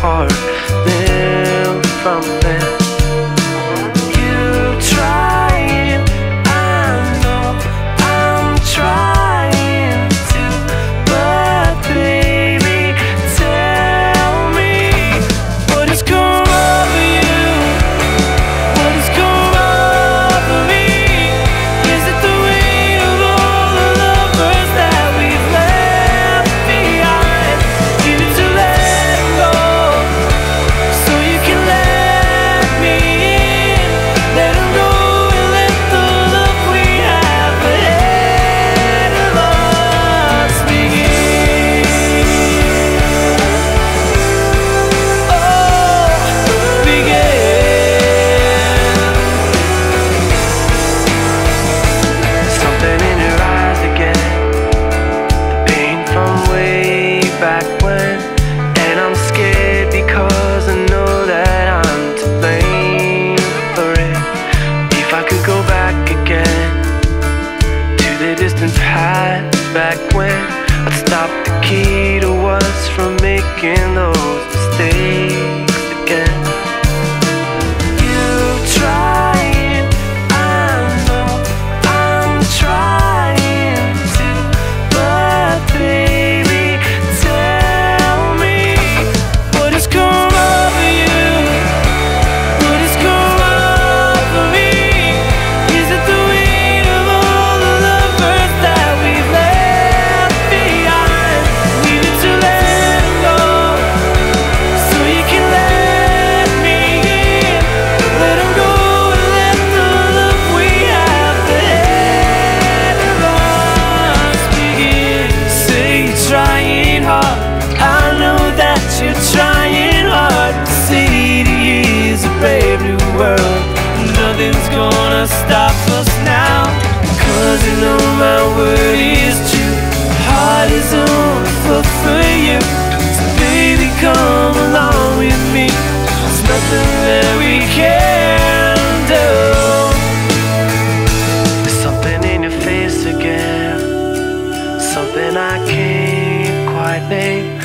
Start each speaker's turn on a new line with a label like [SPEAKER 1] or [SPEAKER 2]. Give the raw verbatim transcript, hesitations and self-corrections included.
[SPEAKER 1] heart live from there. You trying, I know I'm trying to, but baby, tell me what has come over you, what has come over me. Is it the weight of all the lovers that we've left behind? You need to let go, so you can let me in. Let 'em go and let the love we have ahead of us begin. Oh, begin. Something in your eyes again, the pain from way back when. And I'm scared because I know that I'm to blame for it. If I could go back again to the distant past, back when I'd stop the key to us from making those mistakes again. You trying, I know I'm trying to, but baby, tell me what has come over you, what has come over me. Is it the weight of all the lovers that we've left behind? We need to let go, so you can let me in. Let 'em go and let the love we have ahead of us begin. Say you're trying hard, I know that you're trying hard. The city is a brave new world, nothing's gonna stop us now, 'cause you know my word is true. Heart is on foot for you, so baby come along with me. There's nothing that we can do. There's something in your face again, something I can't quite name.